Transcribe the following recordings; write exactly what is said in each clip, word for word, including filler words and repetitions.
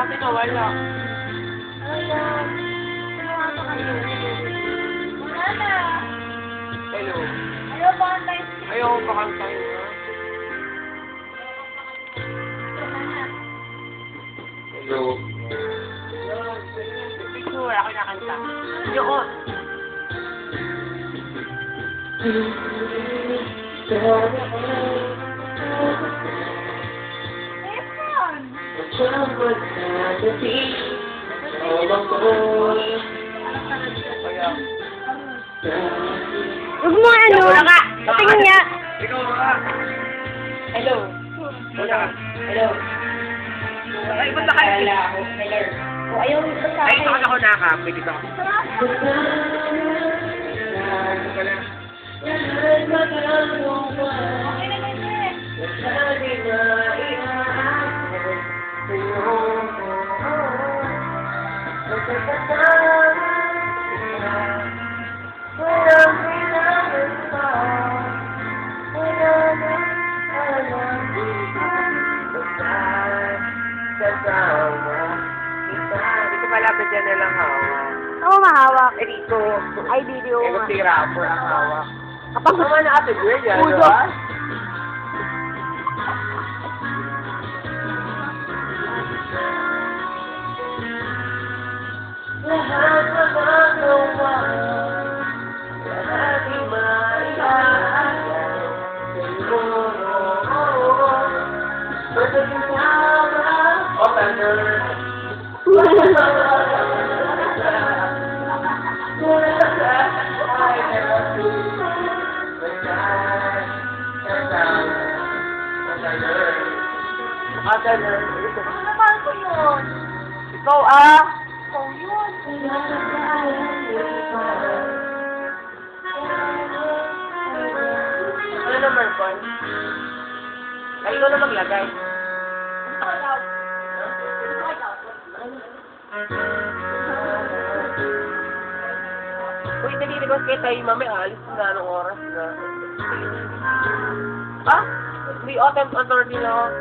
Sabi ko, wala. Ano yan? Ano ka kayo? Wala na. Hello. Ayaw ba ang tayo? Ayoko pa kantahin na. Wala na. Hello. Picture, ako nakanta. Yun. Stefan! Huwag mo ano, tingin niya. Ikaw nga. Hello. Wala. Hello. Ay, ba't nakain? O, ayaw mo sa Ay, akin. saan ako nakakapit dito? Okay na ganyan eh. Dito pala ba dyan nilang hawak? Oo, mahawak. Eh, dito. Ay, video Eh, nga. kung si rapper ang hawak. Kapag Naman na ate girl yan, di Ulo. ba? Lahat na magawa, lahat di maiaaya, siguro, pagkakasama, o tender. Ano naman ko yun? Ikaw ah! Ikaw yun. Ano naman po? Ay, ikaw na maglagay. Ikaw daw. Ikaw daw. Uy, nalilibas kayo tayo, mami. Alis na anong oras na. Ha? May autumn attorney na ako.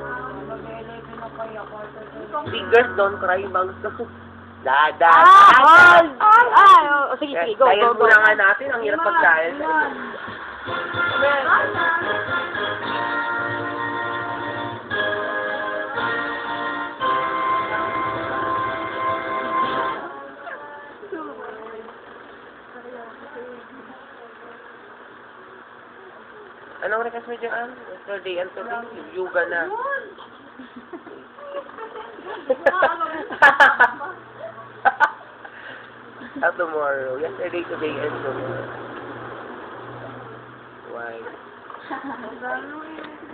Fingers don't cry, bangs. Dada. Ah, hold! Ah, oh, sige, sige, go, Kaya go, go. muna nga natin, ang hirap pagkain. Anong request mo dyan? Yesterday and today, yuga na. Ah, tomorrow. Yesterday, today, and tomorrow. Why?